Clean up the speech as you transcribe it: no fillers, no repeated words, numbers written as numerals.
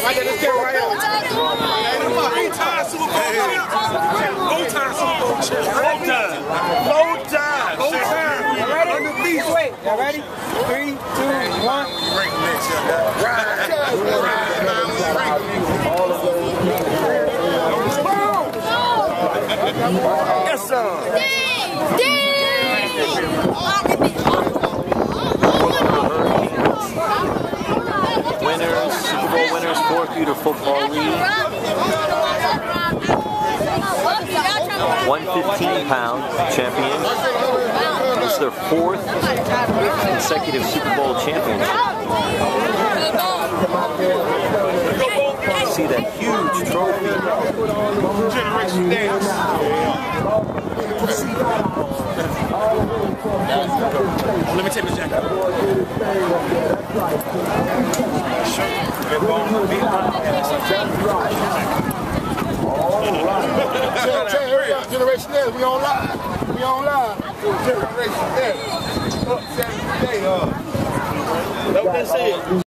right there, this camera right here. Full-time Super Bowl champ. Full-time Super Bowl champ. Full-time. Full-time. Full-time. Ready? On the beach. Wait, y'all ready? 3, 2, 1. Rank next year. Right. Yes, sir. Winners, Super Bowl winners, 4-Computer Football League. 115-pound champion. This is their 4th consecutive Super Bowl championship. See that huge trophy. Generation Nexxt. Let me take the jacket. Generation Nexxt, we on live. We on live. Generation Nexxt. Up 7 today, What they say?